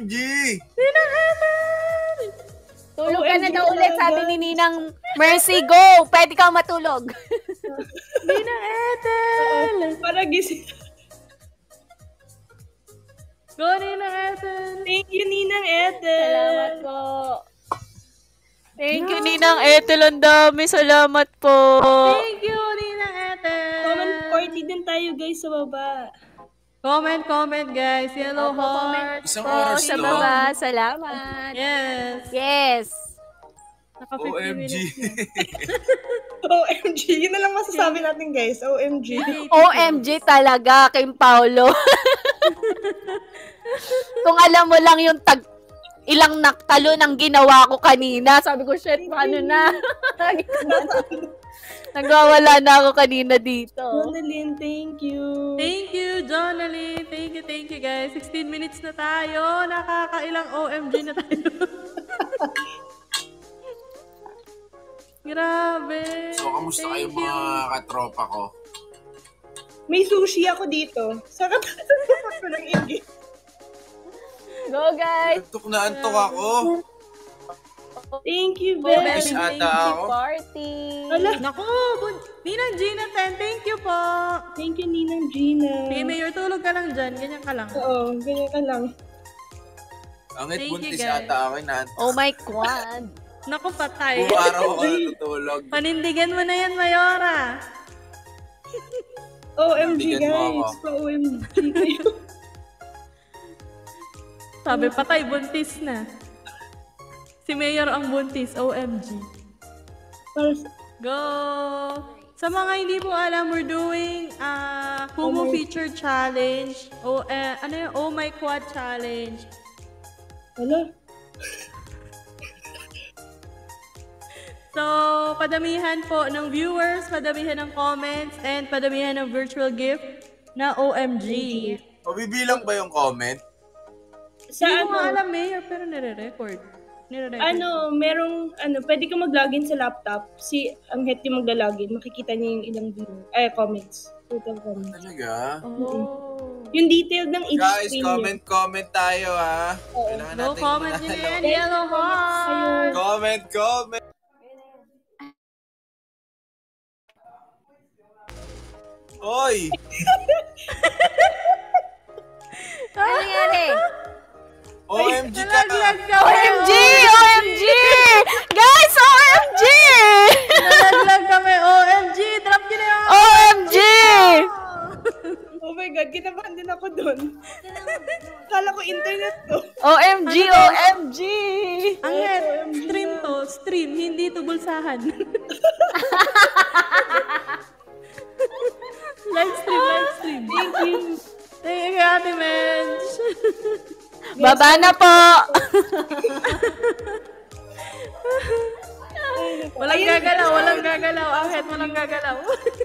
OMG! Ninang Ethel! Tulog ka na daw ulit, sabi ni Ninang Mercy, go! Pwede kang matulog. Ninang Ethel! Para gising. Go, Ninang Ethel! Thank you, Ninang Ethel. Salamat po. Thank you, Ninang Ethel. Ang dami. Salamat po. Thank you, Ninang Ethel. Comment party din tayo, guys, sa baba. Comment, guys. Yellow heart. Isang Po, oras sa to. baba, salamat. Yes. Yes. Naka 50 OMG. minutes na. OMG. Yun na lang masasabi natin, guys. OMG. OMG talaga, Kim Paulo. Kung alam mo lang yung ilang naktalo ng ginawa ko kanina, sabi ko, shit, paano na? Nagwawala na ako kanina dito. Jonalyn, thank you. Thank you, Jonalyn. Thank you, guys. 16 minutes na tayo. Nakakailang OMG na tayo. Grabe. So, kamusta kayo Thank you. mga katropa ko? May sushi ako dito. Saka ko ng ingit. Go, guys! Antok na antok ako. Thank you, Bebe, Ben. Yes, thank ata you, ako. party. Hala. Naku, Ninang Gina 10, thank you po. Thank you, Ninang Gina. Sige, Mayor, tulog ka lang dyan. Ganyan ka lang. Oo, ganyan ka lang. Angit Thank you, buntis guys. ata ako na antok. Oh my God. Naku, patay. Buong araw ako natutulog. Panindigan mo na yan, Mayora. OMG, Bigyan mo guys. ako. Pa-OMG kayo. Sabi, patay, buntis na. Si Mayor ang buntis, OMG. Para Go! Sa mga hindi po alam, we're doing Kumu Feature Challenge. Ano yun? Oh My Quad Challenge. Hala. So, padamihan po ng viewers, padamihan ng comments, and padamihan ng virtual gift na OMG. Mabibilang ba yung comment? Sa Hindi ko nga ano, alam, Mayor, pero nire-record. merong, pwede ka mag-login sa laptop. Si Anghet yung magla-login. Makikita niya yung ilang comments. Total comments. Talaga? Oh. Yung detail ng each Guys, screen. comment tayo ha. Oo. Kailangan Go, natin comment nyo na manalo. yan, Yellow Heart! Comment. Oy! Ano nangyari? OMG ka! Nalaglag ka, OMG! OMG! Guys, OMG! Nalaglag kami, OMG! Drop nyo na yung OMG! Oh my God, kinabahan din ako dun. Kala ko internet to. OMG! OMG! Ang stream to, stream, hindi to bulsahan. live stream. Thank you. Thank you, Ate Mench. Baba na po! Walang gagalaw. Ahit, walang gagalaw.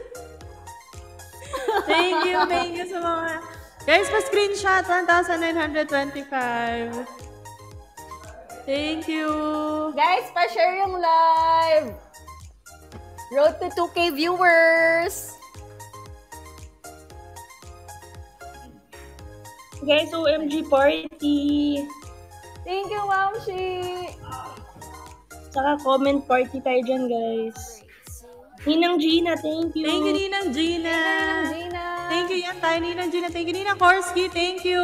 Thank you sa mga... Guys, pa-screenshot, 1,925. Thank you. Guys, pa-share yung live! Road to 2K viewers! Guys, OMG party. Thank you, Mamshi! Saka comment party tayo dyan, guys. Ninang Gina, thank you. Thank you, Ninang Gina. Gina! Thank you yan tayo, Ninang Gina. Thank you, Ninang Korsky. Thank you.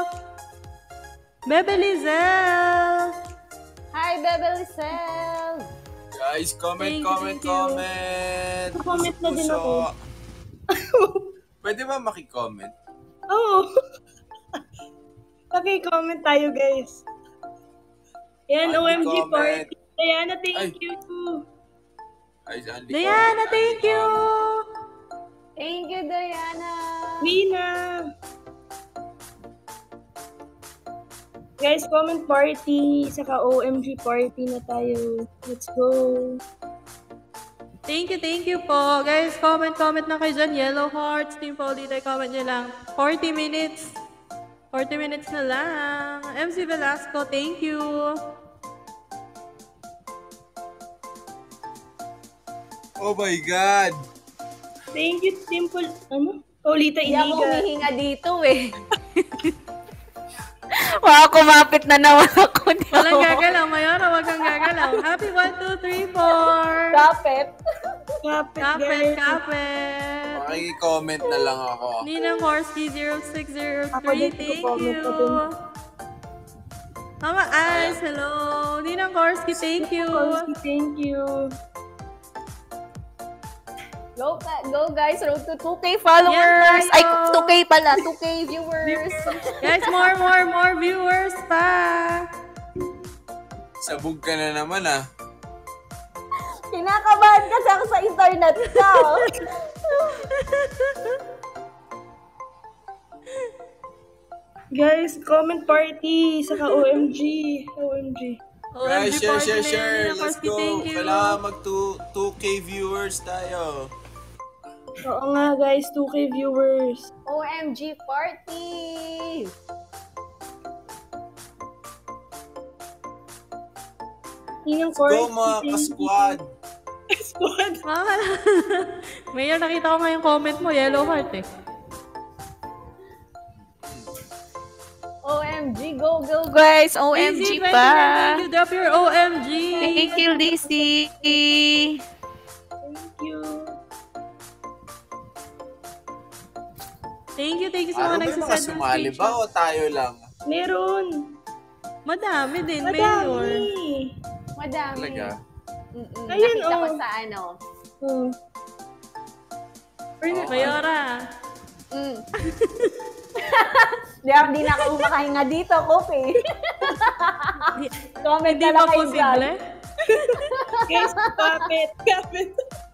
Bebe Lizelle. Hi, Bebe Lizelle! Guys, comment. Thank you. Comment na din ako. Pwede ba makicomment? Oo. Paki-comment tayo, guys. Yan, OMG Comment. party. Diana, thank Ay. you. Guys, only Diana, comment, thank only you. comment. Thank you, Diana! Rina. Guys, comment party. Saka OMG party na tayo. Let's go. Thank you po. Guys, comment na kayo dyan. Yellow Hearts, Team Paulita, comment nyo lang. 40 minutes. 40 minutes na lang. MC Velasco, thank you. Oh my God! Thank you, Paulita Hindi ako Iliga. humihinga dito eh. Wow, kumapit na naman ako. Walang gagalaw. Mayora, wag kang gagalaw. Happy 1, 2, 3, 4. Kapit. Kapit, Kapit, guys. kapit. Makikicomment na lang ako. Ninang Horsky 0603, Ako din, thank comment you. ko din. Mama Ice, hello. Ninang Horsky, thank you. Korsky, thank you. Go guys, road to 2K followers. Yan Ay, tayo. 2K pala, 2K viewers. Guys, more viewers pa. Sabog ka na naman ah. Kinakabahan kasi ako sa internet ko. Guys, comment party. Saka OMG. OMG. Guys, share. Let's go. Thank you. Kailangan mag 2K viewers tayo. Oo nga, guys. 2K viewers. OMG party! Ninang Go Korsky, mga thank you. ka-squad. Squad. Mama. Mayor, nakita ko nga yung comment mo, yellow heart eh. OMG, go guys! OMG Easy, pa! Thank you, drop your OMG. Thank you, Lizzie! Thank you. Thank you Ano sa mga ba yung mga nagsasend ng sumali ba o tayo lang? Meron. Madami din, Mayor. Madami. Madami. Talaga? Ayun, Nakita ko oh. sa ano. Oh. Mayora. Di na ako makahinga dito, Kopi. Comment Hindi na ba lang kayo posible? Guys, kapit.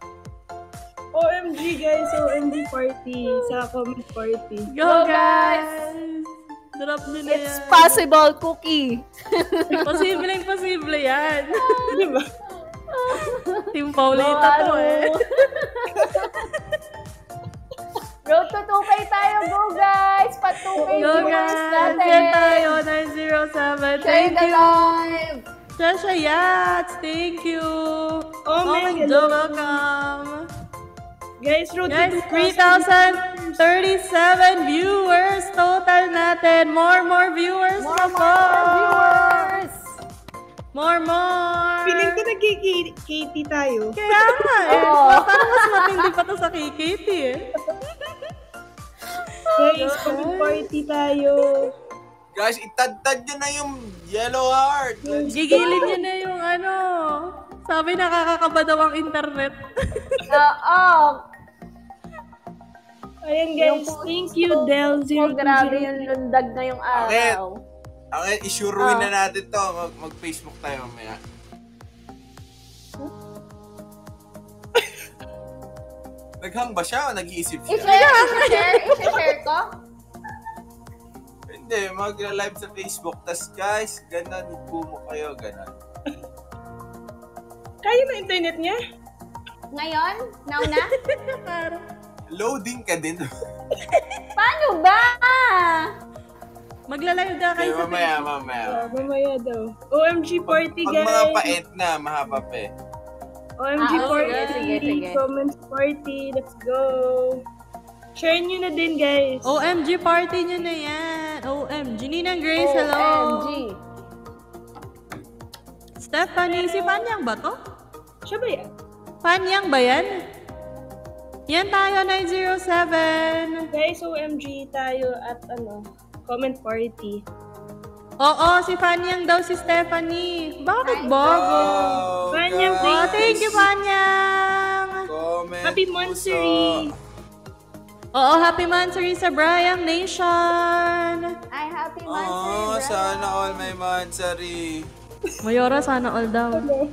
OMG, guys. OMG party. Sa comment party. Go, Go, guys. guys! Drop nyo na It's yan. possible, Cookie. Posible yan. Di ba? Team Paulita to eh. Road to 2K tayo, go guys! Pa 2K Go, viewers guys! natin! Yan tayo, 907. Share Thank the you. live! Shasha Yats, thank you. Oh, my my God, God. welcome. Guys, road Guys, to 3,037 viewers total natin. More viewers More pa po. viewers! More. Feeling ko nag-KT tayo. Kaya nga eh. Oo. Parang mas matindi pa to sa KKT eh. Guys, comment party tayo. Guys, itadtad nyo na yung yellow heart. Gigilin niya na yung ano. Sabi nakakakaba daw ang internet. Oo! Ayan guys, thank you Del020. Grabe yung lundag ngayong araw. Okay, isuruin na natin to. Mag-Facebook tayo mamaya. Naghang ba siya o nag-iisip siya? I-share ko? Hindi, mag-live sa Facebook. Tas guys, ganon, ipo mo kayo, ganon. Kaya na internet niya? Ngayon? Now na? Loading ka din. Paano ba? Magla-live na kayo sa Mamaya. Mamaya daw. OMG party Pag guys. mga paet na, mahaba pa eh. OMG Ah, party. sige. Comment party. Let's go. Share nyo na din guys. OMG party nyo na yan. OMG. Ninang Grace, hello. OMG. Stephanie, si Panyang ba to? Siya ba yan? Panyang ba yan? Yan tayo, 907. Guys, OMG tayo at comment party. Oo, si Panyang daw si Stephanie. Bakit Nice. bago? Panyang, Oh, thank you, Panyang. Comment. Happy puso. Monstery. Oo, happy Mansari sa Brian Nation. Ay, happy Oh, Monster. sana all may mansari. Mayora, sana all daw.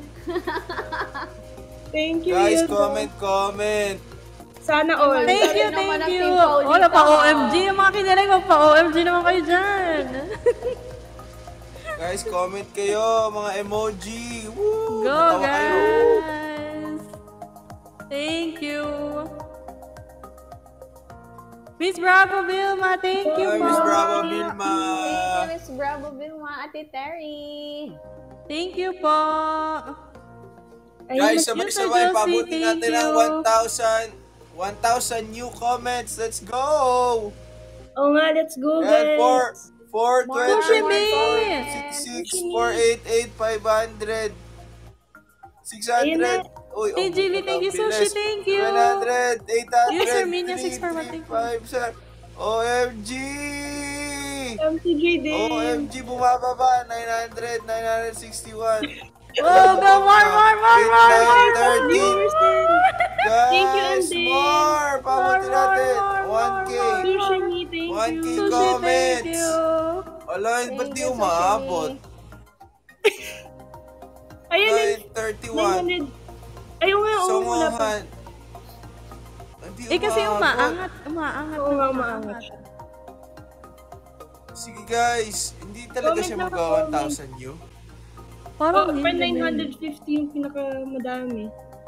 Thank you. Guys, Yun. comment. Sana all. Thank you, naman ang thank you. Team Paulita. Wala pa OMG. Yung mga kinilig, magpa-OMG naman kayo dyan. Guys, comment kayo, mga emoji. Woo! Go, Matawa kayo. guys. Thank you. Miss Bravo Vilma, thank you Hi, po. Miss Bravo Vilma. Thank you, Miss Bravo Vilma, Ate Terry. Thank you po. Guys, Yun sa sabay-sabay, Josie, pabuti thank natin ang you. 1,000 new comments. Let's go! Oo nga, let's go And guys. Sushi 420, May! 466, 488, 500, 600. Uy, Hey, JV, thank you, Sushi, thank you. 700, 800, User Minya 6 for one, thank you. 335, OMG! MCJ din. OMG, bumababa. 900, 961. Oh, go more! 8, 9, 13. Guys, Thank you, Andy. more! Pabuti natin. 1K. Sushi me, thank 1K you. Sushi, comments. thank you. Ala, ba't Thank di you, umaabot? Ayan, 931. 900. Ayun nga, oo, wala pa. Songohan. Hindi Kasi umaabot. umaangat. Oo nga, umaangat siya. Sige guys, hindi talaga Comment siya lang mag ako, 1,000 view. Parang Oh, hindi per din. 950 yung pinakamadami.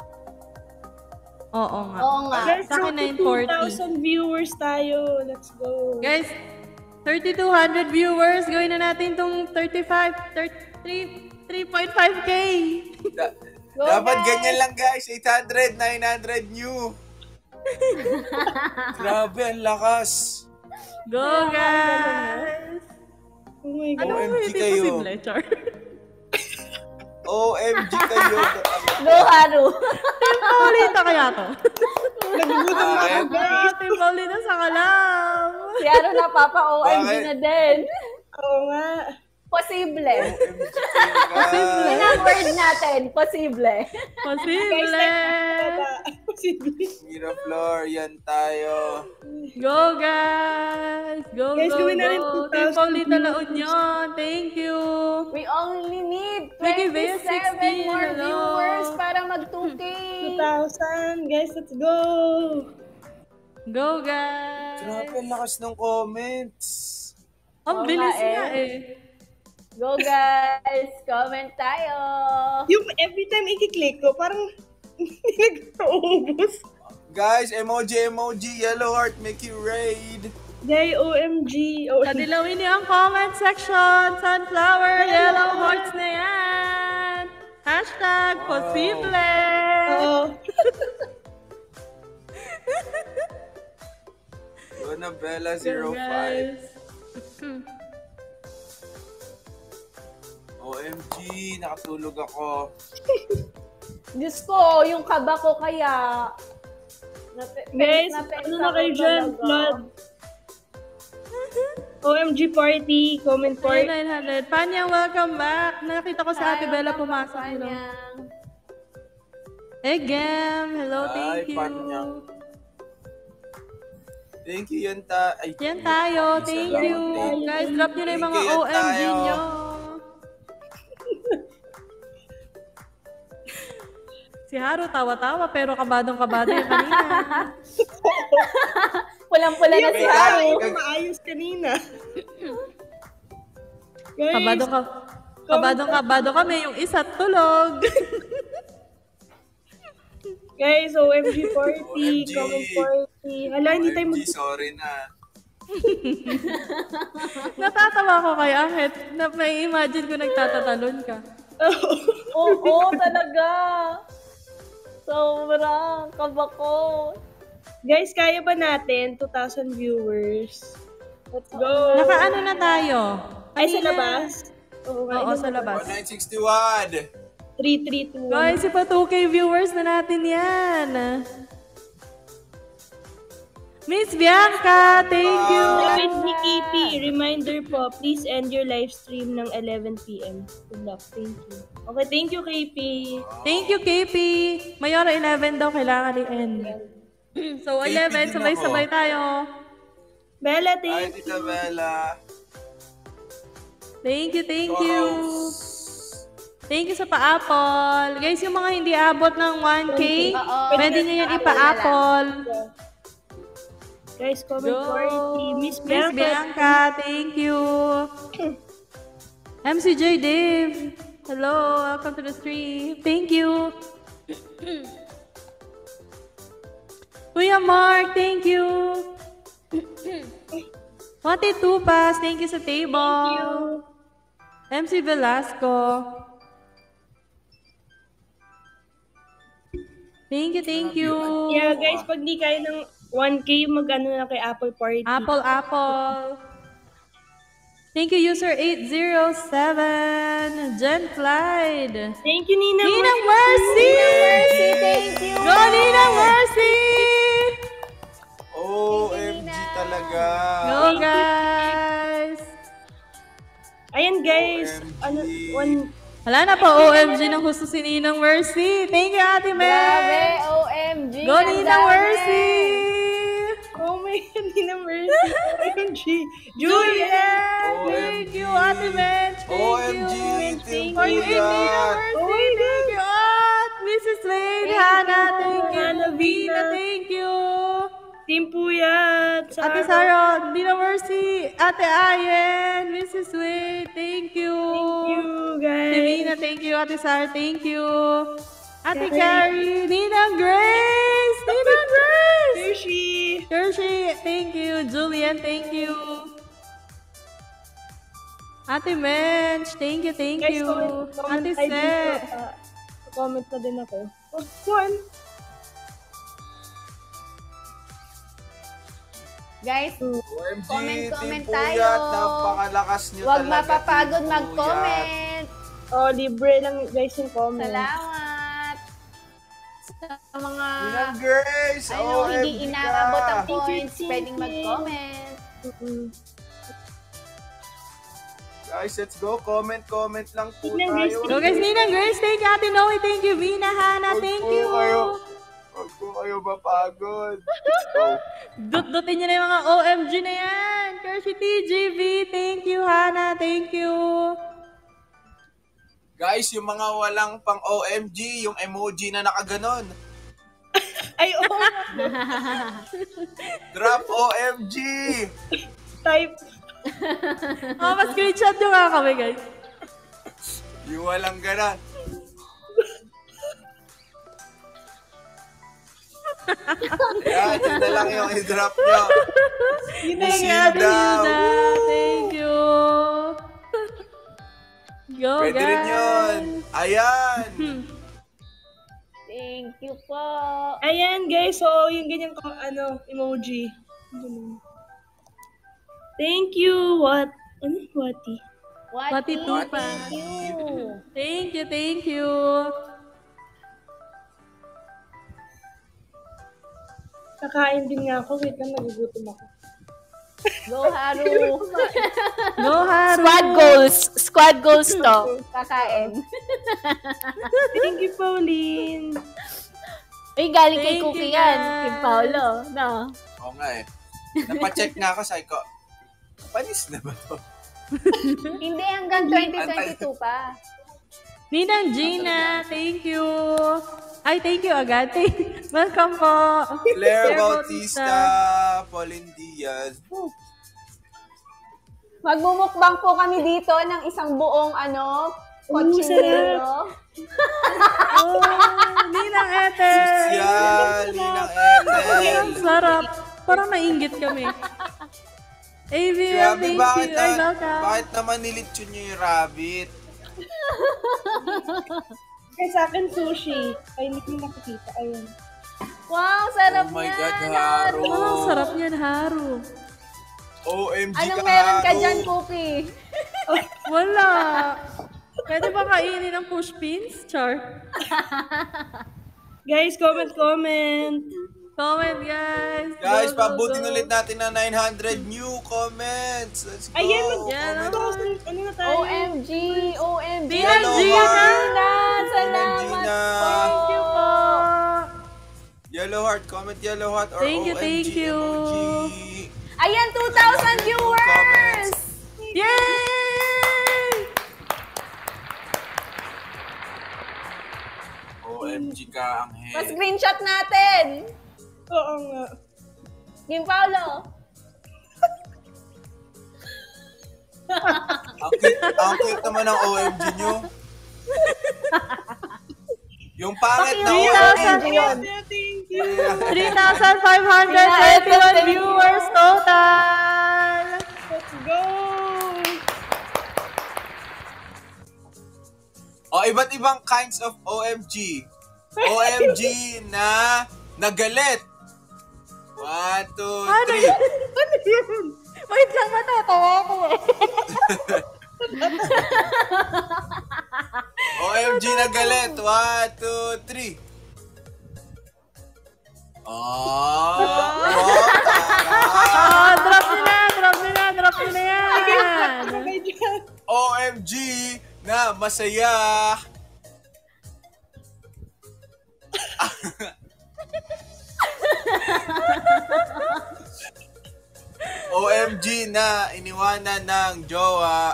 Oo nga. Oo nga. Guys, Sa akin, 2,000 viewers tayo. Let's go. Guys, 3,200 viewers. Gawin na natin tong 3.5k. Go, Dapat guys. ganyan lang guys, 800, 900 new. Grabe, ang lakas. Go, guys! Oh my God. Ano mo OMG hindi kayo. posible, Char? OMG kayo. Go, Haru. Team Paulita kaya to? Nagugutom na ako, guys. Team Paulita sa kalam. Si Haru napapa-OMG Bakit? na din. Oo nga. Posible. OMG kayo Yun guys. ang word natin. Posible. Posible. Posible. Miraflor, yan tayo. Go, guys! Go, Guys, go, gawin na rin go! 2,000 Team Paulita La viewers. Union. Thank you. We only need Ricky Vea, 27 more 16. viewers Hello. para mag 2K. 2,000. Guys, let's go. Go, guys! Grabe, ang lakas ng comments. Ang Oo bilis nga, nga eh. Go, guys. Comment tayo. Yung every time i-click ko, parang hindi nag-uubos. Guys, emoji, yellow heart, make you raid. Jay, OMG. Kadilawin niyo ang comment section. Sunflower, yellow hearts na yan. Hashtag Wow. posible. Oo. Donabella Go, 05. guys. OMG, nakatulog ako. Diyos ko, yung kaba ko kaya. Guys, ano na kayo dyan? Flood. OMG party, comment Ay, party. 900. Panyang, welcome back. Nakita ko si Ate Bella pumasok. Hello. Egem, hello, Ay, thank you. Panyang. Thank you, yan Yan tayo, thank you. Guys, drop nyo na yung mga Thank you, yan OMG tayo. nyo. Si Haru tawa-tawa pero kabadong-kabado yung kanina. Pulang-pula na si Wait, Haru. Hindi ko maayos kanina. Guys, Kabadong-kabado kami, yung isa tulog. guys, OMG party, OMG. comment party. Hala, hindi tayo OMG, sorry na. Natatawa ko kay Ahit na may imagine ko nagtatatalon ka. Oo, talaga. Sobrang kaba ko. Guys, kaya ba natin 2,000 viewers? Let's go. Nakaano na tayo? Ay, sa Kanina- labas? Oo, sa labas. 961. 3, 2, 1. Guys, ipa 2K viewers na natin yan. Miss Bianca, thank you. David DKP, reminder po, please end your live stream ng 11 p.m. Good luck. Thank you. Okay, thank you, KP. Thank you, KP. Mayora 11 daw kailangan i-end. So, 11, din sabay-sabay ako. tayo. Bella, Ay, thank you. Tita Bella. Thank you, thank you. Thank you sa pa-apple. Guys, yung mga hindi abot ng 1K, Oo. pwede nyo yan ipa-apple. Guys, comment Go! party. Miss Miss Bianca. Bianca, thank you. MCJ Dave, hello, welcome to the stream. Thank you. Kuya Mark, thank you. Wanted two pass, thank you sa table. MC Velasco. Thank you. Yeah, guys, pag di kayo ng 1K, mag-ano na kay Apple Party. Apple. Thank you, user 807. Jen Clyde. Thank you, Nina. Ninang Mercy! Thank you. Go, Ninang Mercy! OMG talaga. Go, guys! Ayan, guys. OMG. Wala na po, OMG ng gusto si Ninang Mercy. Thank you, Ate Grabe, Mel. OMG. Go, ang Ninang dami. Mercy! Oh my God, Nina Mercy. OMG. Juliet! Thank you, Ate Mench. Thank OMG. you. Team For you, Ninang Puyat. Mercy. Thank you, At Mrs. Wade. Hannah, thank you. Hannah, Vina, Vina. thank you. Team Puyat. Ate Sarah, Ninang Mercy. Ate Ayen, Mrs. Wade, thank you. Thank you, guys. Ate Vina, thank you. Ate Sarah, thank you. Ate Carrie, Ninang Grace, Ninang Grace. Hershey. Hershey, thank you. Julian, thank you. Ate Mench, thank you, thank Guys, you. comment Ate tayo dito. Se. Comment na din ako. Oh, Juan. Guys, OMG. Comment Team tayo. Puyat. Napakalakas nyo huwag talaga. mapapagod Team mag-comment. Oh, libre lang guys yung comment. Salamat. Sa mga Ninang Grace. ano, hindi OMG inaabot ang ka. points, Thank you. pwedeng mag-comment. Mm-mm. Guys, let's go. Comment lang po Ninang Grace, tayo. Go guys, Ninang Grace, thank you. Ate Noe, thank you. Vina, Hannah, thank you. Huwag po kayo mapagod. Let's go. Dut-dutin nyo na yung mga OMG na yan. Kershi TGV, thank you. Hannah, thank you. Guys, yung mga walang pang OMG, yung emoji na nakaganon. Ay, oo. Drop OMG! Type. Oh, mas-screenshot nyo nga kami, guys. Yung walang ganon. Yan, yun na lang yung i-drop nyo. Thank you, Hilda. Ate Hilda. Thank you. Go, Pwede guys. rin yun. Ayan. Thank you po. Ayan guys, so yung ganyan ko, emoji. Thank you, what? Ano? Wati? Pati tupa. Thank you. Thank you, thank you. Kakain din nga ako. Wait lang, nagugutom ako. Go, Haru. Go, Haru. Squad goals to. Kakain. Thank you, Pauline. Uy, galing kay Thank Cookie you, yan. guys. Kay Paolo. No. Oo nga eh. Napacheck na ako, sabi ko, panis na ba to? Hindi, hanggang 2022 pa. Ninang Gina, thank you. Ay, thank you agad. Welcome po. Claire Claire Bautista, Pauline Diaz. Magmumukbang po kami dito ng isang buong kotsinero. Oh, Ninang Ethel. Social, Ninang Ang Ethel. sarap. Parang nainggit kami. AVL, Grabe, thank bakit, you. Ay, welcome. bakit naman nilitsyon nyo yung rabbit? Kaya sa akin, sushi. Ay, hindi ko nakikita. Ayun. Wow, sarap Oh my niyan, God, Haru. Ang sarap niyan, Haru. OMG Anong ka, meron ka Haru. dyan, Cookie? Wala. Pwede ba kainin ng push pins? Char. Guys, comment. Comment, guys. Guys, Go, go, pabutin go. ulit natin na 900 new comments. Let's go. Ayan, Yan, Comment. ano na tayo? OMG, OMG. Ninang Yellow Gina. heart. Salamat Gina. po. Thank you po. Yellow heart, comment yellow heart or Thank you, OMG thank you. emoji. Ayan, 2,000 viewers! Yay! OMG ka, Angel. Pa-screenshot natin. Oo nga. Game Paolo. Ang cute naman ng OMG nyo. Yung pangit na OMG. 3,000 Thank you. 3,521 viewers total. Let's go! O, iba't ibang kinds of OMG. OMG na nagalit. 1, 2, 3. Ano yun? Wait lang, natatawa ako eh. OMG na galit. 1, 2, 3. Oh, Drop nyo na yan. Okay, dyan. OMG na masaya. OMG na iniwanan ng jowa.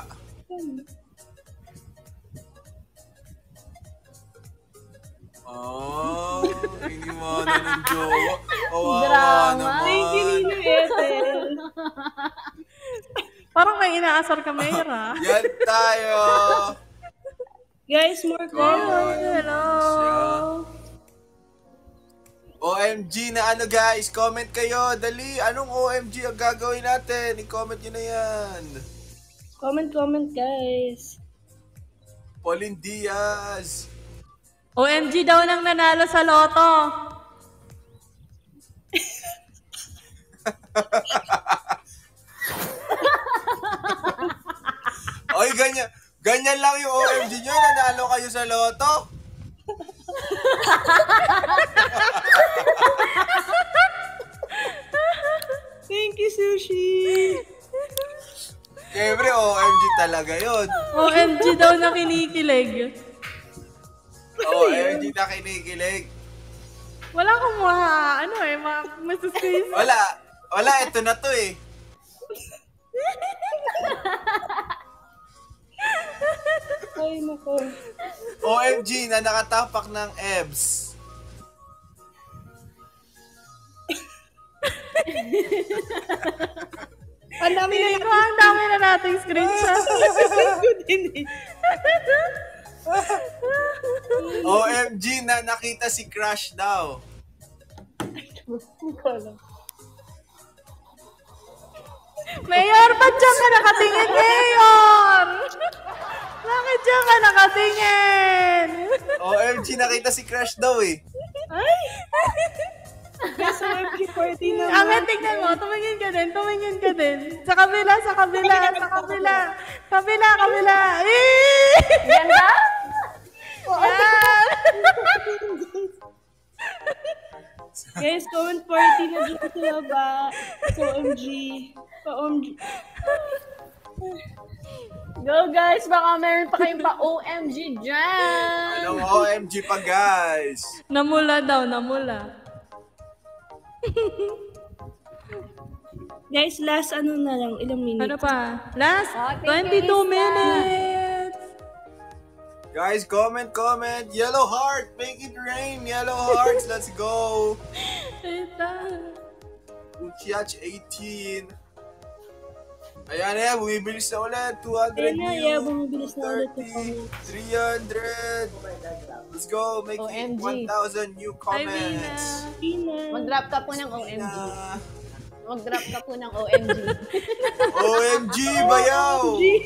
Oh, iniwanan ng jowa. Kawawa Drama. naman. Thank you, Nino Ethel. Parang may inaasar ka, Mayra. Yan tayo. Guys, more comments. Hello. OMG na ano guys, comment kayo. Dali, anong OMG ang gagawin natin? I-comment nyo na yan. Comment, guys. Pauline Diaz. OMG daw nang nanalo sa loto. Oy, ganyan lang yung OMG nyo. Nanalo kayo sa loto. Thank you, Sushi. Siyempre, OMG talaga yun. OMG daw na kinikilig. OMG na kinikilig. Wala akong masusis. Wala, ito na to eh. Ay, nako. OMG na nakatapak ng EBS. Ang dami na Ang dami na nating screenshot. ko din eh. OMG na nakita si Crush daw. Hindi ko alam. Mayor, ba't dyan ka nakatingin, Mayor? Bakit dyan ka nakatingin? OMG nakita si Crush daw eh. Ay! Guys, OMG party naman. Ang tignan mo, tumingin ka din. Sa kabila. Ganda? Yan! Guys, comment party na dyan sa baba. OMG. OMG. Go guys, baka meron pa kayong pa-OMG dyan. Anong OMG pa guys? Namula. Guys, last ano na lang, ilang minutes. Ano pa? Last thank you, 22 Lisa. minutes. Guys, comment. Yellow heart, make it rain. Yellow hearts, let's go. Uchiach 18. Ayan na yan, bumibilis na ulit. 200 Ayan na, yeah, views. bumibilis na ulit yung 30, 300. Let's go, make it OMG. 1,000 new comments. Pina. Mag-drop ka po ng OMG. Na. Mag-drop ka po ng OMG. OMG, bayaw!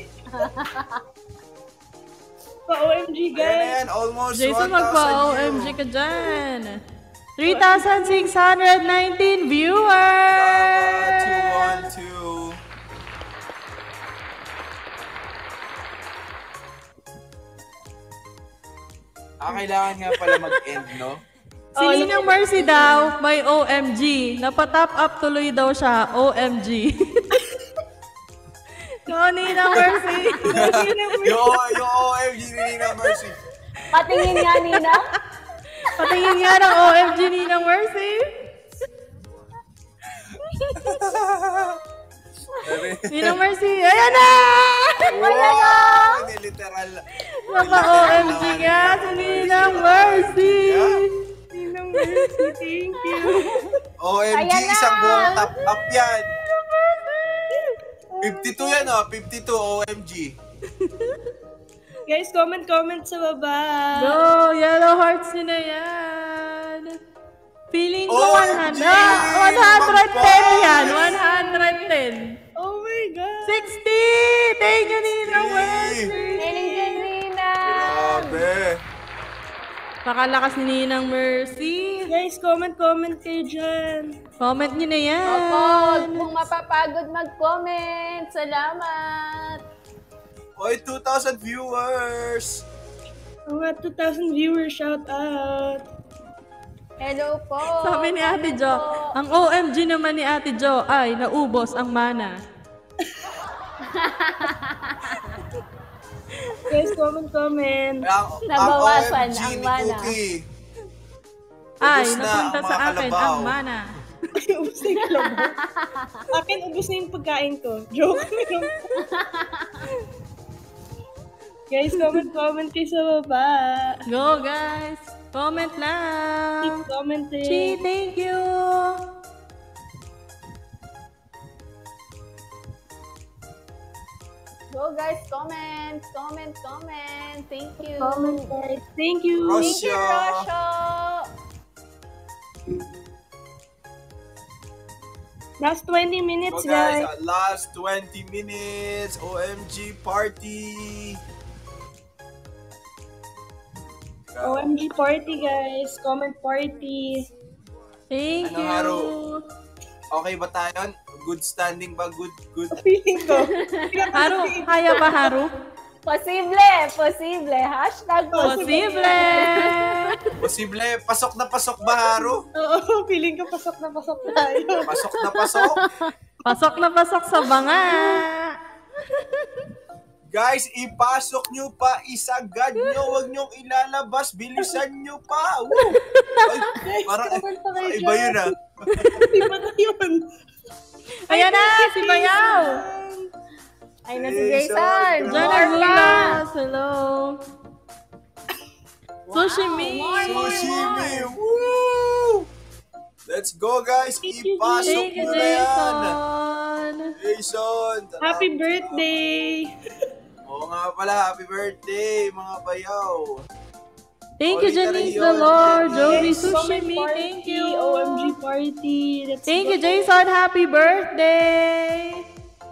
Pa-OMG, Ayan na guys. yan, almost 1,000 Jason, magpa-OMG ka dyan. 3,619 viewers! 212. Kailangan nga pala mag-end, no? Si Ninang Mercy daw, may OMG. Napatop up tuloy daw siya, OMG. No, Ninang Mercy. Yung OMG ni Nina Mercy. Patingin nga, Nina. Patingin nga ng OMG Ninang Mercy. Ninang Mercy, ayan na! Wow! Hindi, literal. Naka-OMG nga si Ninang Mercy. Ninang Mercy, thank you. OMG, Ayan na! isang buong top up yan. 52 yan, oh. 52 OMG. Guys, comment sa baba. Go, yellow hearts nyo na yan. Feeling ko OMG! 110 yan, 110. Oh my God. 60! Thank you, Ninang Mercy. Feeling dyan, Nina. Grabe. Pakalakas ni Ninang Mercy. Guys, Guys, comment kayo dyan. Comment nyo na yan. Opo, kung mapapagod mag-comment. Salamat. Oy, 2,000 viewers! Mga 2,000 viewers, shout out. Hello po. Sabi ni Ate Jo, ang OMG naman ni Ate Jo ay naubos ang mana. Guys, comment. Nabawasan OMG ang ni mana. Cookie. Ay, Ubus na napunta ang sa mga akin kalabaw. ang mana. Ubus na yung kalabaw. Akin, ubus na yung pagkain ko. Joke. Guys, comment kayo sa baba. Go guys! Comment lang! Keep commenting. Chi, thank you! Go guys, comment. Thank you. Comment, guys. Thank you. Thank you, Rosyo. Rosyo. Last 20 minutes, So guys, guys. last 20 minutes, OMG party! OMG party, guys. Comment party. Thank Ano, you! Haru? Okay ba tayo? Good standing ba? Good. Feeling ko. Haru, kaya ba Haru? Posible. Hashtag Posible! Posible, pasok na pasok ba, Haru? Oo, feeling ko pasok na tayo. Pasok na pasok. Pasok na pasok sa banga! Guys, ipasok nyo pa, isagad nyo, huwag nyong ilalabas, bilisan nyo pa. Woo! Ay, parang, comment pa kayo iba yun ah. Iba na yun. Ayan na! Si Bayaw! Ay na si Jason, Jason. John More pa. Aguilas! Hello! Sushimi! Sushimi! Woo! Let's go guys, ipasok Thank you, nyo na yan. Jason! Jason! Happy birthday! Oo nga pala, happy birthday mga bayaw. Thank you, Sorry, Janice Tarayon. the Lord! Joey Comment Sushimi! party, Thank you! OMG party. Let's Thank go. you, Jason! Happy birthday!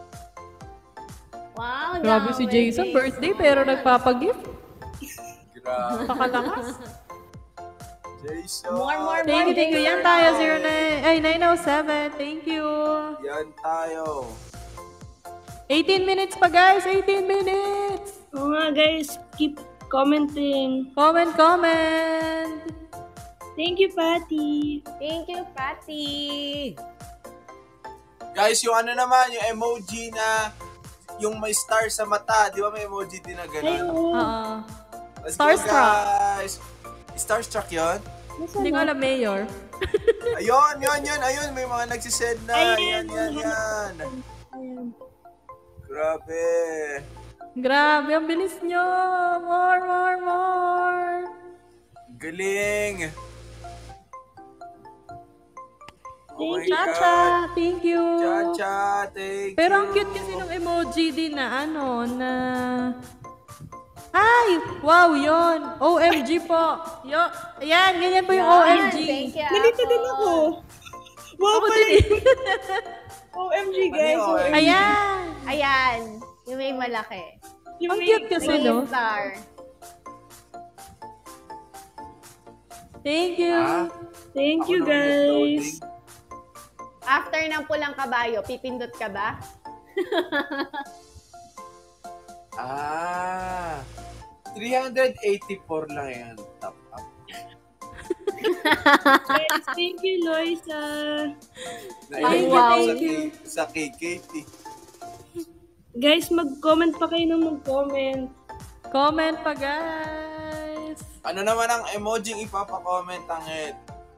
Wow, Grabe si dami, Jason, birthday pero nagpapagift. Grabe. Pakalakas. Jason. More. Thank you. Yan tayo, 907. Thank you. Yan tayo. 18 minutes pa, guys. 18 minutes. Oo nga, guys. Keep commenting. Comment. Thank you, Patty. Thank you, Patty. Guys, yung ano naman, yung emoji na yung may star sa mata. Di ba may emoji din na Ay, gano'n? oo. Let's go Starstruck. guys. Starstruck yun? Hindi ko alam, Mayor. Ayun. May mga nagsisend na. Ayan. Yan. Ayan. Grabe. Grabe, ang bilis nyo. More. Galing. Oh my Chacha, God. thank you. Chacha, thank Pero you. ang cute kasi ng emoji din na na... Ay! Wow, yon. OMG po. Ayan, ganyan po yung OMG. Thank you. Nalito din ako. Wow, Ako pala din. yun. OMG, guys. Ano yun? Ayan. Ayan. Yung may malaki. Ang cute kasi, May no? star. Thank you. Thank Ako you, naman guys. nag-loading. After ng pulang kabayo, pipindot ka ba? 384 lang yan. Top up. Guys, thank you, Loisa. Nailan Wow. ako Thank you. sa KKT. Guys, mag-comment pa kayo ng mag-comment. Comment pa, guys. Ano naman ang emoji ipapakomment ang head?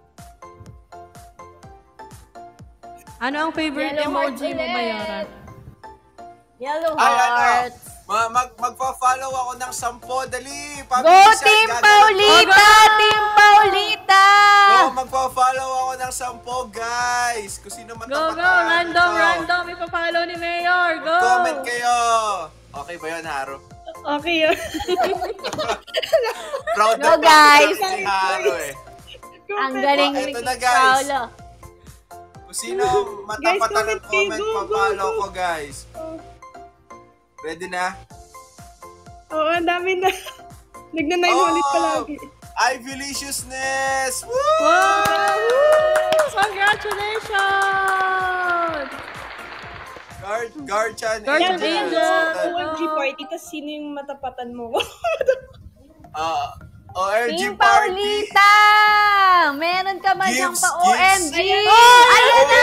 Ano ang favorite Yellow emoji heart mo, ulit. Mayora? Yellow Ay, heart. Magpa-follow ako ng 10. Dali! Go, Pabilisan, Team gagawin ko. Paulita! Team Paulita! Go, magpa-follow ako ng 10, guys! Kung sino Go, matapataan random. Ipapollow ni Mayor. Go! Comment kayo! Okay ba yun, Haro? Okay yun. Proud Go, na guys! si Haro eh. Ang galing Oh, ni eto na, guys. Paolo. Kung sino matapatan ng Guys, comment kayo. comment, Go, go, papalo go. ko, guys. Ready na? Oo, ang dami na. Nagna-9 ulit palagi. Ivy-liciousness! Woo! Wow! Congratulations! Garchan Garchan Angel. Angel. OMG party, tas sino yung matapatan mo? OMG Team party. Paulita! Meron ka man siyang Gifts, pa-OMG! gifts. Ayan na!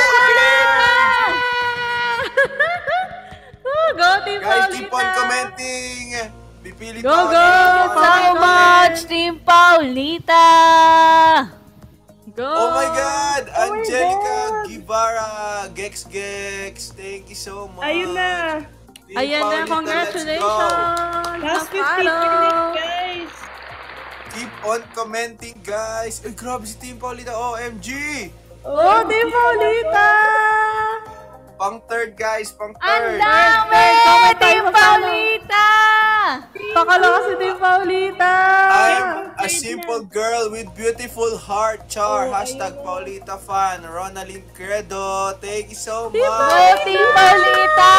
Go, Team Guys, Paulita! keep on commenting. Pipili Go, pa go! ako. So much, Team Paulita! Go! Oh my God! Angelica God. Guevara, Gex. Thank you so much. Ayun na. Team Ayan na, Paulita, congratulations! Last 15 Na-follow. minutes, guys. Keep on commenting, guys. Ay, grabe si Team Paulita. OMG! Oh, Team Paulita! Pang third, guys. Pang Ang third. dami! Comment tayo, Team follow. Paulita! Pakala kasi Team Paulita! I'm a simple girl with beautiful heart. Char. Hashtag Paulita fan. Ronaldin Credo. Thank you so much. Go, Team Paulita!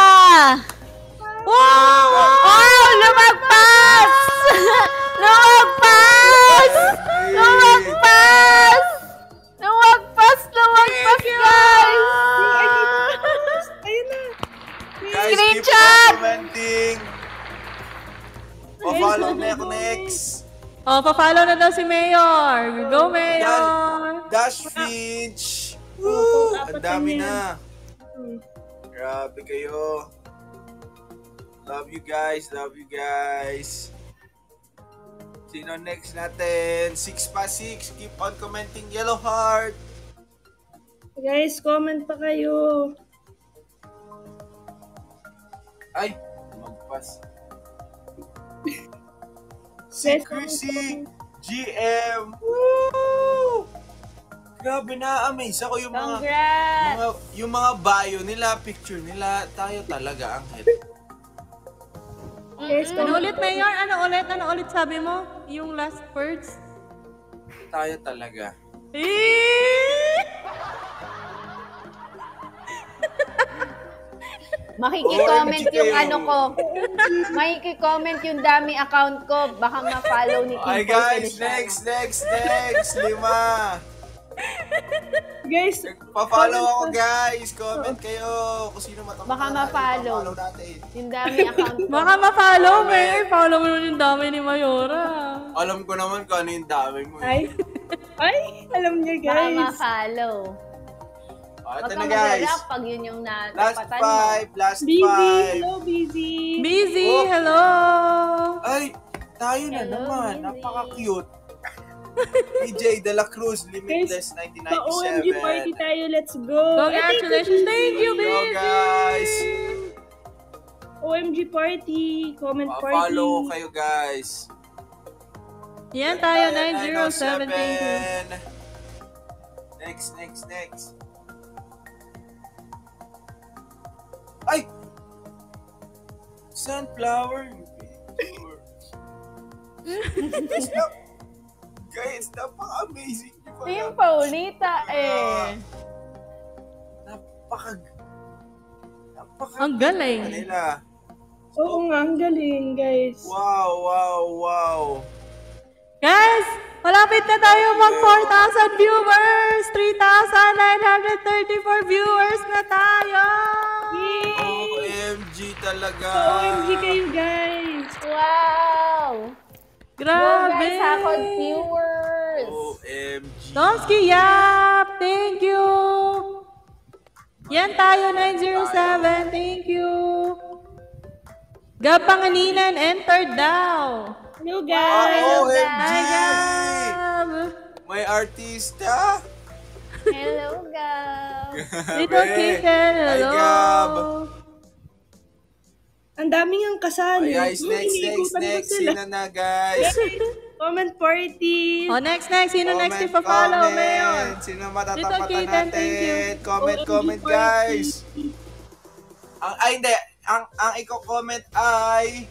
Wow! Oh, lumagpas! Lumagpas! Lumagpas! Lumagpas, guys! Ayun na. Guys, keep Screenshot! on commenting. Follow na ako next. Oh, pa-follow na daw si Mayor. Go, Mayor! Dash Finch. Woo! Ang dami na. Hmm. Grabe kayo. Love you guys. Sino next natin? 6 pa 6. Keep on commenting. Yellow heart. Guys, comment pa kayo. Ay, magpas. Si Yes, Chrissy GM. Woo! Grabe na, amaze ako yung Congrats! yung mga bio nila, picture nila, tayo talaga ang head. Guys, Ano ulit, Mayor? Ano ulit sabi mo? Yung last words? Tayo talaga. Makiki-comment OMG yung kayo. ano ko. Makiki-comment yung dami account ko. Baka ma-follow ni Team Ay guys, next. 5. guys, Pa-follow ako guys. Comment kayo kung sino matapos. Baka ma-follow. natin. Yung dami account ko. Baka ma-follow, Mayor. Follow mo naman yung dami ni Mayora. Alam ko naman kung ano yung dami mo. ay, alam niya, Baka guys. ma-follow. Ito Huwag na kang guys. mag-alak pag yun yung Last natapatan mo. 5. Last Busy, 5. hello, busy. Busy, Oh. hello! Ay, tayo na Hello, naman. Lily. Napaka-cute. PJ De La Cruz, Limitless Pa-OMG party 1997. tayo, let's go. Congratulations! Thank you, Go Busy! guys. OMG party, comment party. Follow kayo guys. Yan tayo, 907. Thank you. Next. Ay! Sunflower. Guys, napaka-amazing. Team Paulita eh. Napaka Ang galing. nila. Oo nga, ang galing, guys. Wow. Guys, malapit na tayo mag 4,000 viewers! 3,934 viewers na tayo! Yay! OMG talaga. OMG kayo, guys. Wow! Go Grabe! guys, Hakod viewers! OMG. Donski Yap! Thank you! Yan tayo, 907. Thank you! Gapanganinan, entered daw! Hello, guys. OMG. Gab! May artista. Hello, Gab! Little Kitten, Hi, hello! Gab. Ang daming ang kasali. Guys, next. Iniikutan ko sila. Sino na guys? Comment party. Oh, next. Sino next ipa-follow, Mayor? Sino Little matatapatan Kitten, thank you. natin? Comment, OMG guys. party. Hindi. Ang i-comment ay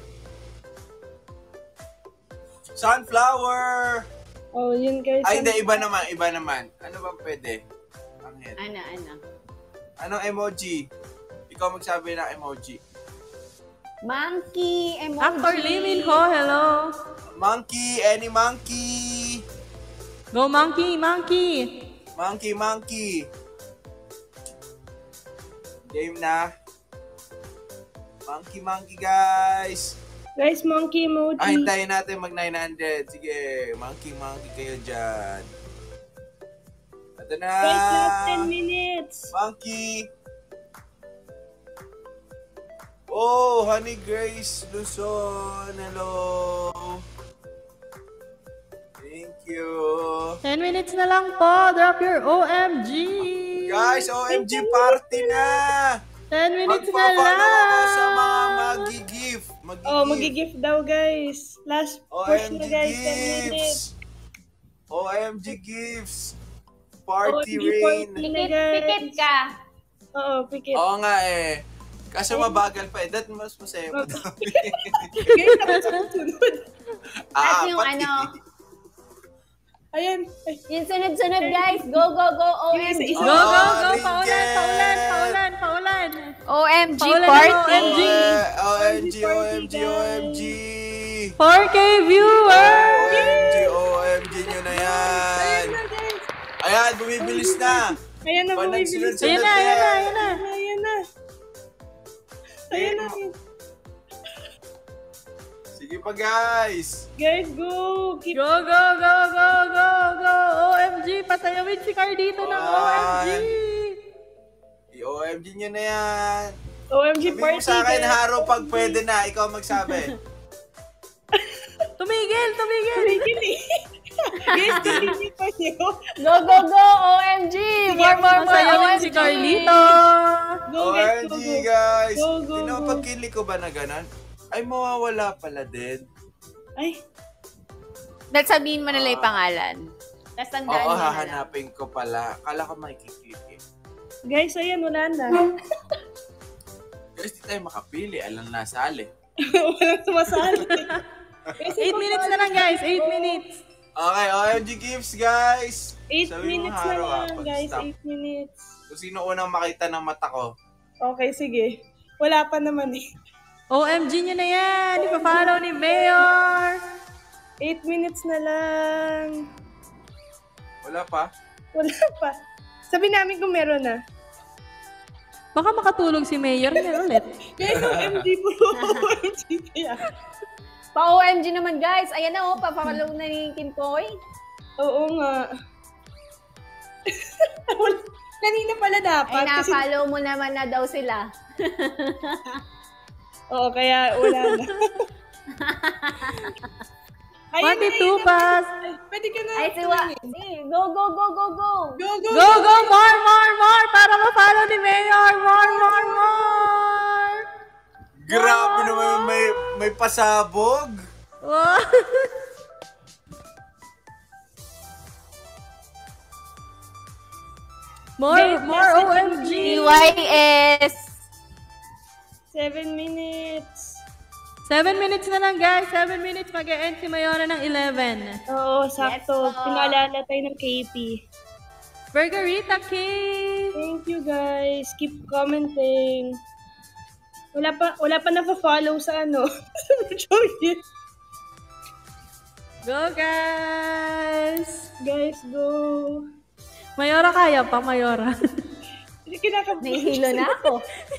Sunflower. Oh, yun, guys. Ay, hindi. Iba naman. Ano ba pwede? Ang head. Ano? Anong emoji? Ikaw magsabi ng emoji. Monkey emoji! Actor Lee Min Ho, hello! Monkey, any monkey. Go monkey! Monkey. Game na. Monkey, guys. Guys, monkey emoji. Hintayin natin mag 900. Sige, monkey kayo dyan. Ito na. Guys, last 10 minutes. Monkey. Oh, Honey Grace Luzon. Hello. Thank you. 10 minutes na lang po. Drop your OMG. Guys, OMG party na. 10 minutes na Magpapalo lang. ako sa mga magi-gift. Oh, magigift daw, guys. Last push OMG na, guys. 10 minutes. gifts. OMG gifts. Party OMG rain. party na, guys. Pikit ka. Oo, pikit. Oo nga eh. Kaso mabagal pa eh. That mas masaya pa daw. Guys, ako sa sunod. At yung pati. ano, Ayan. Ay, yung sunod-sunod guys. Go, go, go. OMG. Go, go, go. Ringen. Paulan. OMG Paulan party. ng OMG. OMG. 4K viewers. OMG nyo na yan. Ayan, bumibilis na. ayan na, Pag bumibilis. nagsunod-sunod Ayan na. Ayan na. Ayan na. Sige pa guys. Guys, go. Keep Go. OMG, pasayawin si Cardito ng OMG. OMG nyo na yan. OMG Sabi mo party. sa akin, guys. Haro, pag pwede na, ikaw magsabi. Tumigil. Tumigil eh. Guys, tumigil pa niyo. Go, go, go. OMG. More Pasayawin OMG. si Carlito. Go, guys. OMG Go, go. guys. Go. Pagkili ko ba na ganun? Ay, mawawala pala din. Ay, Sabihin mo nila yung pangalan. Tapos tandaan Oo, mo na lang. hahanapin ko pala. Kala ko makikiklik eh. guys, ayan, wala na. Guys, di tayo makapili. Alam nasali. Walang sumasali. 8 minutes na lang, guys. 8 minutes. Okay, OMG gifts guys. 8 Sabi mo, minutes na Haro, lang, guys. pag-stop. 8 minutes. Kung sino unang makita ng mata ko. Okay, sige. Wala pa naman eh. OMG nyo na yan. Ipa-follow ni Mayor. 8 minutes na lang. Wala pa? Wala pa. Sabi namin kung meron na. Baka makatulog si Mayor niya ulit. Guys, OMG po. OMG kaya. Pa-OMG naman guys. Ayan na papapalaw na ni Kim Koy. Oo nga. Kanina pala dapat. Ay, na-follow mo naman na daw sila. Oo, kaya wala na. 22 pass. Pwede ka na. Ay, siwa. Go, go, go, go, go. Go. Go. More. Para ma-follow ni Mayor. More. Grabe naman may pasabog. Wow. More OMG. DYS. 7 minutes. 7 minutes na lang, guys. 7 minutes. Mag-e-end si Mayora ng 11. Oo, sakto. Yes, po. Pinaalala tayo ng KP. Margarita King. Thank you guys. Keep commenting. Wala pa na-follow sa ano. Go, guys. Guys, go. Mayora kaya pa, Mayora. Hindi kinakabit. Nahihilo na ako.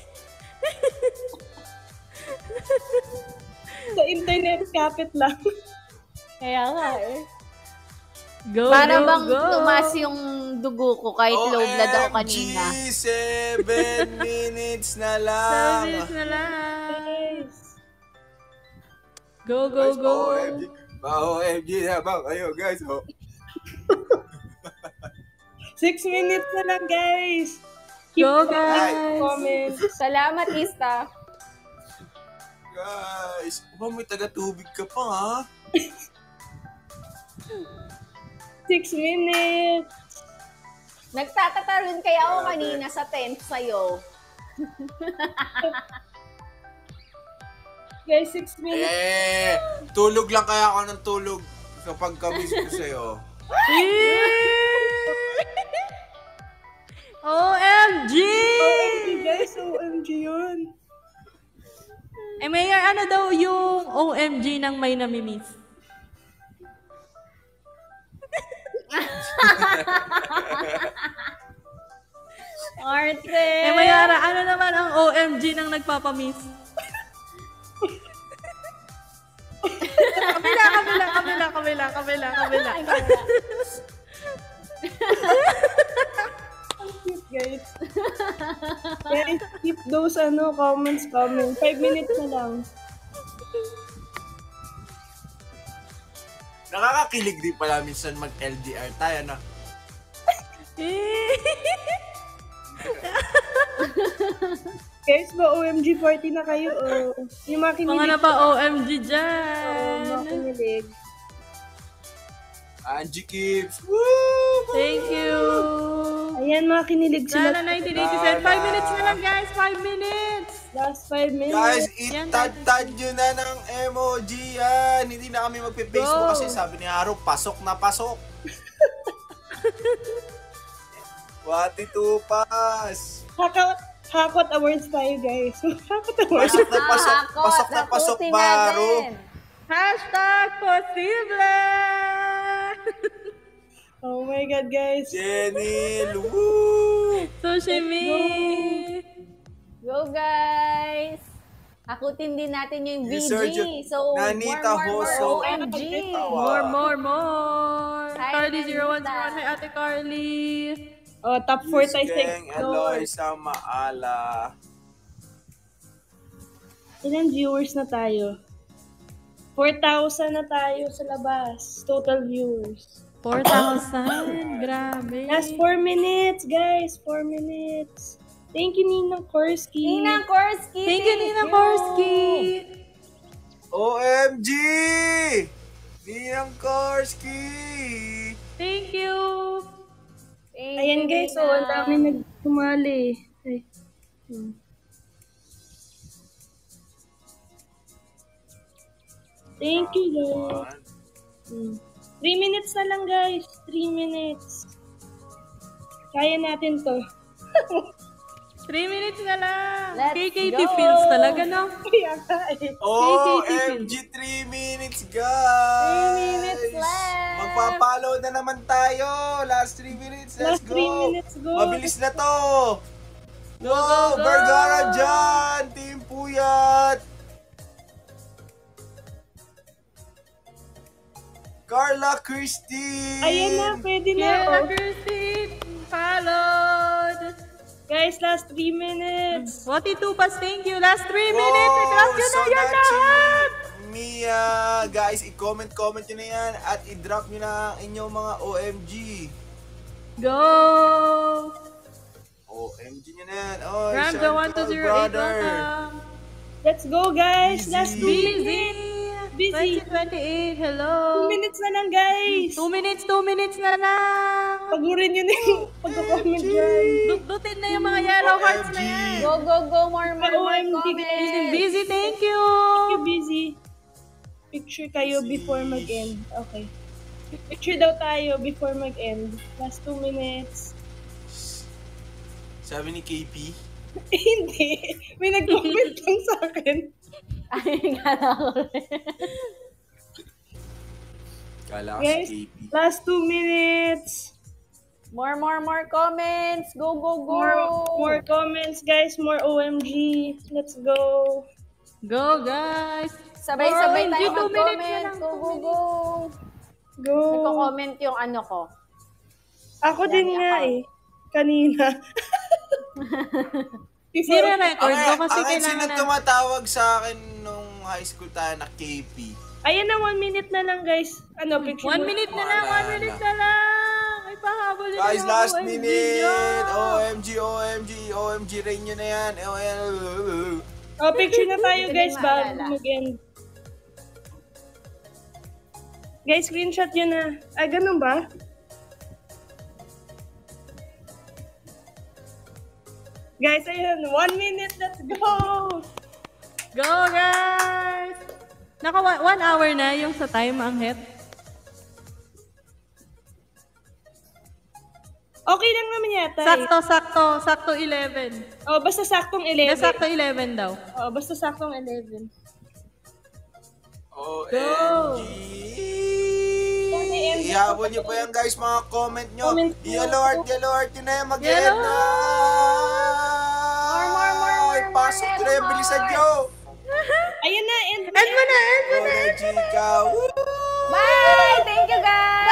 Sa internet, kapit lang. Kaya nga eh. Go, Para go, bang go. tumas yung dugo ko kahit low blood ako kanina. OMG, 7 minutes na 7 lang. minutes na lang. Guys. Go. OMG. OMG na ba kayo guys? Oh. 6 minutes na lang, guys. Go, guys. Comment. Salamat, Ista. Guys, may taga-tubig ka pa ha? 6 minutes. Nagtatatalon kaya ako kanina sa tent sa'yo. Guys, 6 minutes. Tulog lang kaya ako ng tulog kapag kamiss ko sa'yo. OMG! OMG, guys. OMG yun. Eh, Mayor, ano daw yung OMG ng may namimiss? Arte! Eh, Mayara, ano naman ang OMG ng nagpapamiss? Kabila. Cute, guys. Guys, keep those comments coming. 5 minutes na lang. Nakakakilig din pala minsan mag-LDR tayo, no? Guys, ba OMG 40 na kayo? Yung mga Mga kinilig. na pa OMG dyan. Mga kinilig. Angie Kips. Woo! Thank you. Ayan, mga kinilig sila. Lala 1987. 5 minutes na lang, guys. 5 minutes. Last 5 minutes. Guys, Yan, itad-tad nyo na ng emoji yan. Hindi na kami magpe-Facebook Go. kasi sabi ni Haro, pasok na pasok. Wati tupas. Hakot awards tayo, guys. Hakot awards. Pasok na pasok. Pasok na pasok, Nakutin Baro. natin. Hashtag posible. Oh my God, guys. Jenny, woo! Sushimi. Go, guys! Akutin din natin yung Yes, VG. sir. So, Nanita more Hoso. OMG. More. Hi, Carly0101. Nanita. Hi, Ate Carly. Oh, top 4 tayo sa Gang explore. Eloy sa Maala. Ilan viewers na tayo? 4,000 na tayo sa labas. Total viewers. 4,000. Grabe. Last 4 minutes, guys. 4 minutes. Thank you, Ninang Korsky. Ninang Korsky! Thank you, Nina Korsky. OMG! Ninang Korsky! Thank you. Ayan, guys. Oh, ang dami nagtumali. Ay. Thank you, guys. 3 minutes na lang, guys. 3 minutes. Kaya natin to. 3 minutes na lang. Let's KKT go. feels talaga, no? Kaya ka eh. OMG 3 minutes, guys! 3 minutes left. Magpapalo na naman tayo. Last 3 minutes. Let's Last go. 3 minutes, go. Mabilis na to. Go, Wow, go, go. Vergara dyan. Team Puyat. Carla Christine. Ayan na, pwede na. Kiera Oh. Christine. Followed. Guys, last 3 minutes. Wati Tupas, thank you. Last 3 Wow, minutes. I-drop nyo na yan Sonachi, lahat. Mia, guys, i-comment nyo na yan at i-drop nyo na ang inyong mga OMG. Go. OMG nyo na yan. Oh, Ramjo Chantal, 1208, brother. welcome. Let's go, guys. Busy. Last 2 minutes. Busy. Busy. 2028, hello. 2 minutes na lang, guys. 2 minutes na lang. Pagurin nyo na yung pagka-comment dyan. Dutin na yung mga yellow hearts na yan. Go, go, go. More OMG, comments. Busy, thank you. Thank you, busy. Picture kayo before mag-end. Okay. Picture daw tayo before mag-end. Last 2 minutes. Sabi ni KP. Hindi. May nag-comment lang sa akin. Ay, kala ko rin. Kala ko Guys, si KP. last 2 minutes. More comments. Go, go, go. More comments, guys. More OMG. Let's go. Go, guys. Sabay-sabay OMG, tayo 2 minutes na mag-comment. lang, Go, go, go. Go. Nagko-comment yung ano ko. Ako din Dami nga account. eh. Kanina. Nire-record ko kasi Ang sino kailangan na. tumatawag sa akin nung high school tayo na KP. Ayan na, 1 minute na lang, guys. Ano, picture 1 mo? minute na lang, 1 minute na lang. Ay, pahabol nyo Guys, yung last OMG minute. nyo. OMG rin nyo na yan. Oh, picture na tayo, Hindi ko guys, din bago maalala. mag-end. Guys, screenshot yun na. Ah, ganun ba? Guys, ayun. 1 minute. Let's go! Go, guys! Naka 1 hour na yung sa time ang hit. Okay lang naman yata eh. Sakto 11. Oh, basta saktong 11. Sakto 11 daw. Oh, basta saktong 11. OMG! Ihabol nyo pa yan guys, mga comment nyo. Comment nyo. Yellow heart nyo na yan. Mag-end Yellow na! pasok na yung bilisan nyo. Ayun na, end End mo na, end mo na. Chika. Woo! Bye! Thank you, guys!